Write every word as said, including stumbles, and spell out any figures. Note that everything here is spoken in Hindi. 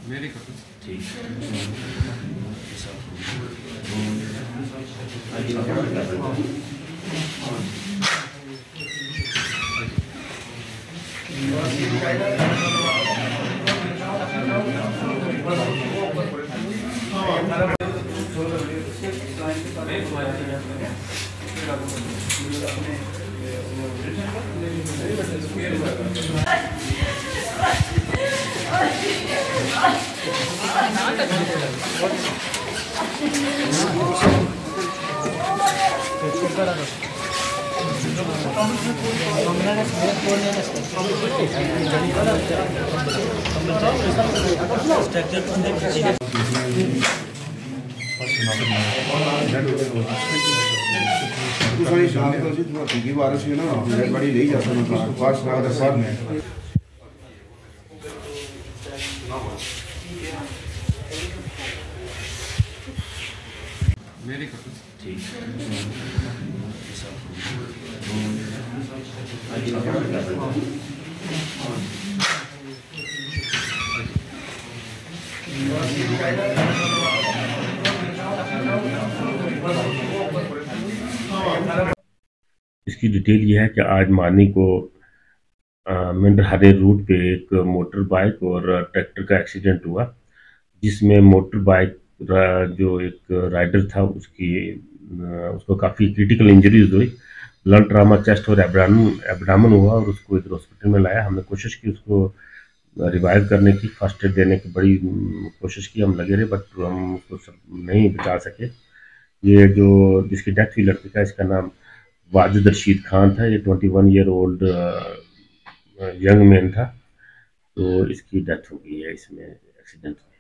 मेरी कपड़े ठीक सारी शनाख्त होती थी हकीकी वारिस है ना डेड बॉडी ले जा सकता है पास शनाख्त साहब ने मेरी कपड़े ठीक इसकी डिटेल ये है कि आज मॉर्निंग को मेंढर हरनी रूट पे एक मोटर बाइक और ट्रैक्टर का एक्सीडेंट हुआ, जिसमें मोटर बाइक जो एक राइडर था उसकी उसको काफ़ी क्रिटिकल इंजरीज हुई, ब्लड ट्रामा चेस्ट और एब्डामन एब्डामन हुआ और उसको इधर हॉस्पिटल में लाया। हमने कोशिश की उसको रिवाइव करने की, फर्स्ट एड देने की बड़ी कोशिश की, हम लगे रहे बट हम उसको सब नहीं बचा सके। ये जो जिसकी डेथ हुई लड़के का, इसका नाम वाजिद रशीद खान था। ये twenty one year old young man था, तो इसकी डेथ हो गई है इसमें एक्सीडेंट में।